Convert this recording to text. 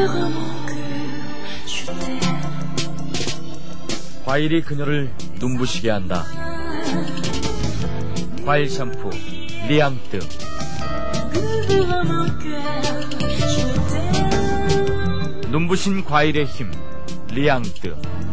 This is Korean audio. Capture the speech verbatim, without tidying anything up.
과일이 그녀를 눈부시게 한다. 과일 샴푸 리앙뜨. 눈부신 과일의 힘 리앙뜨.